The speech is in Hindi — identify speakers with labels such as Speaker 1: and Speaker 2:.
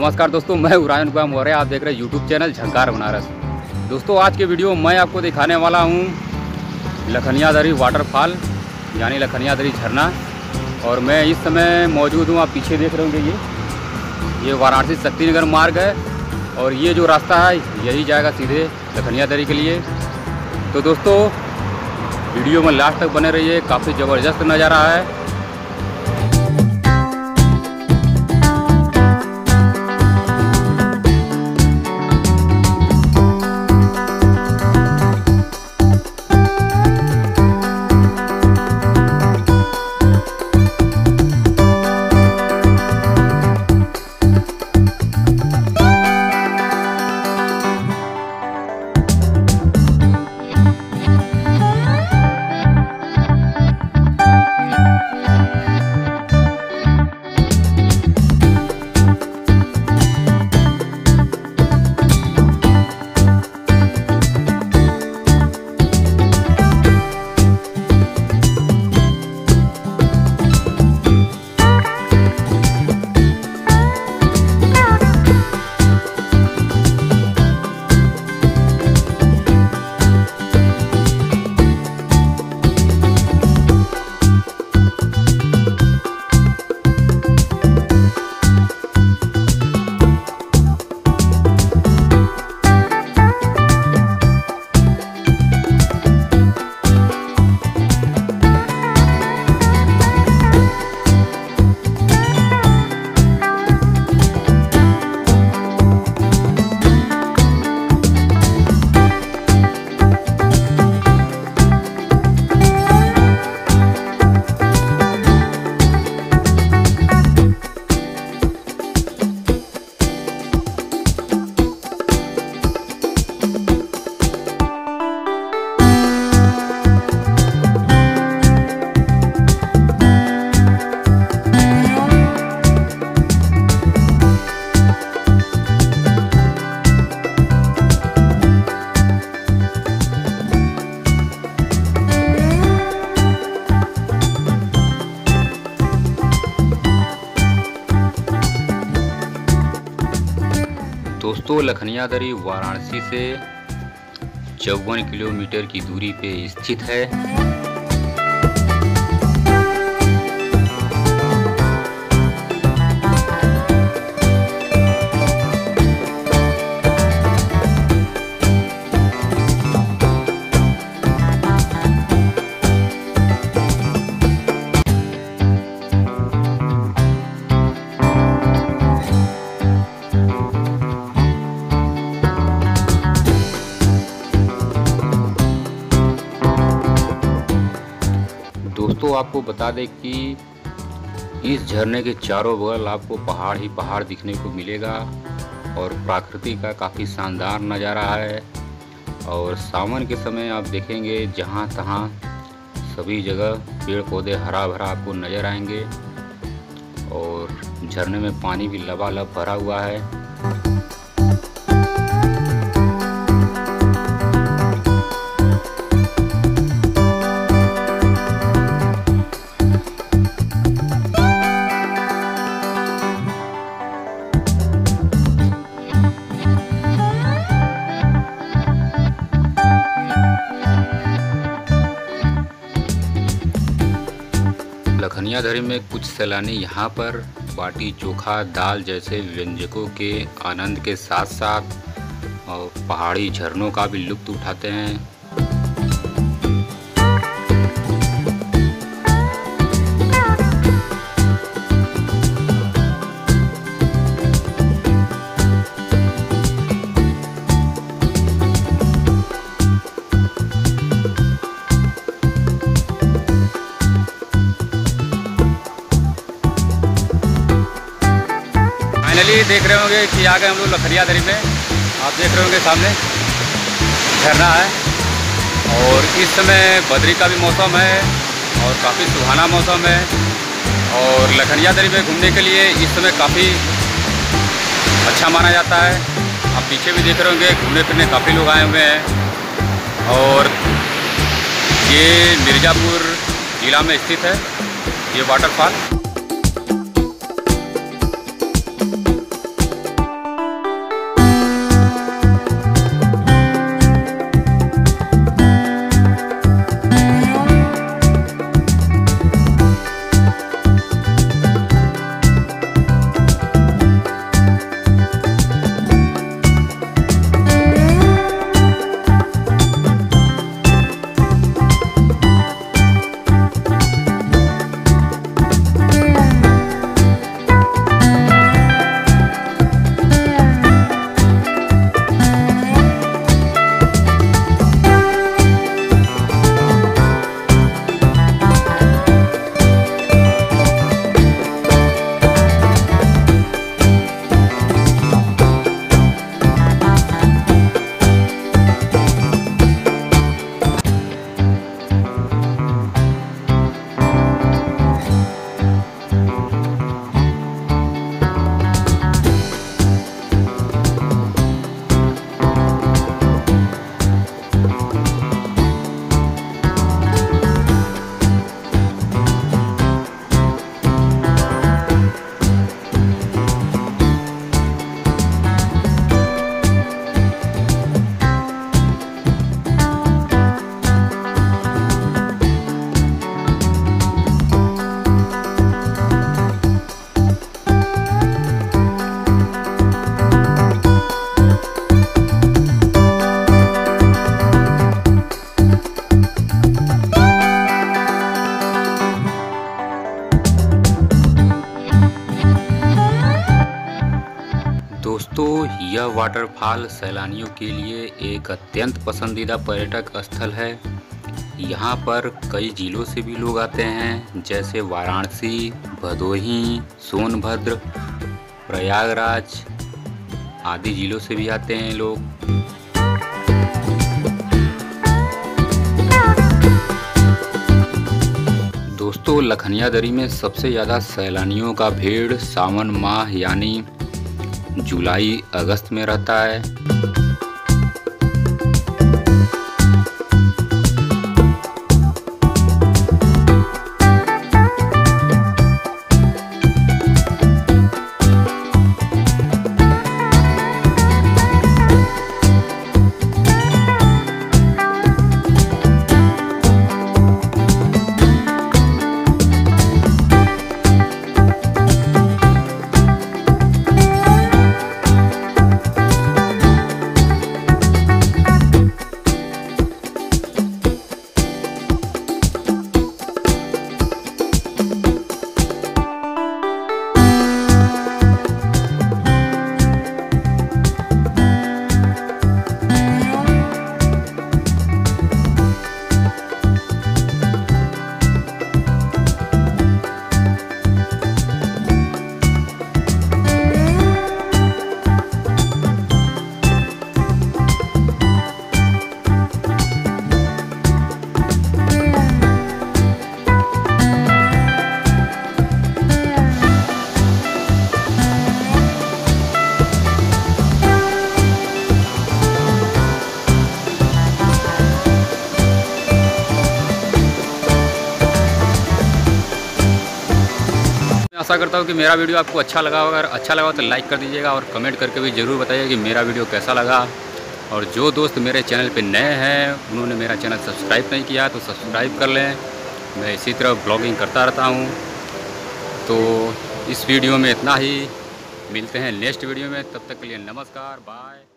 Speaker 1: नमस्कार दोस्तों, मैं उरायन कुमार मौर्य। आप देख रहे हैं यूट्यूब चैनल झंकार बनारस। दोस्तों, आज के वीडियो मैं आपको दिखाने वाला हूं लखनियादरी वाटरफॉल यानी लखनियादरी झरना। और मैं इस समय मौजूद हूं, आप पीछे देख रहे होंगे, ये वाराणसी शक्तिनगर मार्ग है और ये जो रास्ता है यही जाएगा सीधे लखनियादरी के लिए। तो दोस्तों, वीडियो में लास्ट तक बने रहिए, काफ़ी ज़बरदस्त नज़ारा है। दोस्तों, लखनियादरी वाराणसी से 54 किलोमीटर की दूरी पे स्थित है। दोस्तों, आपको बता दें कि इस झरने के चारों बगल आपको पहाड़ ही पहाड़ दिखने को मिलेगा और प्रकृति का काफ़ी शानदार नज़ारा है। और सावन के समय आप देखेंगे जहाँ तहाँ सभी जगह पेड़ पौधे हरा भरा आपको नज़र आएंगे और झरने में पानी भी लबालब भरा हुआ है। लखनियादरी में कुछ सैलानी यहाँ पर बाटी चोखा दाल जैसे व्यंजकों के आनंद के साथ साथ और पहाड़ी झरनों का भी लुत्फ उठाते हैं। फाइनली देख रहे होंगे कि आ गए हम लोग लखनियादरी में। आप देख रहे होंगे सामने झरना है और इस समय बदरी का भी मौसम है और काफ़ी सुहाना मौसम है। और लखनियादरी में घूमने के लिए इस समय काफ़ी अच्छा माना जाता है। आप पीछे भी देख रहे होंगे, घूमने फिरने काफ़ी लोग आए हुए हैं। और ये मिर्ज़ापुर जिला में स्थित है ये वाटरफॉल। यह वाटरफॉल सैलानियों के लिए एक अत्यंत पसंदीदा पर्यटक स्थल है। यहाँ पर कई जिलों से भी लोग आते हैं, जैसे वाराणसी, भदोही, सोनभद्र, प्रयागराज आदि जिलों से भी आते हैं लोग। दोस्तों, लखनिया दरी में सबसे ज़्यादा सैलानियों का भीड़ सावन माह यानी जुलाई अगस्त में रहता है। आशा करता हूँ कि मेरा वीडियो आपको अच्छा लगा होगा। अगर अच्छा लगा तो लाइक कर दीजिएगा और कमेंट करके भी ज़रूर बताइए कि मेरा वीडियो कैसा लगा। और जो दोस्त मेरे चैनल पे नए हैं, उन्होंने मेरा चैनल सब्सक्राइब नहीं किया तो सब्सक्राइब कर लें। मैं इसी तरह ब्लॉगिंग करता रहता हूँ। तो इस वीडियो में इतना ही, मिलते हैं नेक्स्ट वीडियो में। तब तक के लिए नमस्कार, बाय।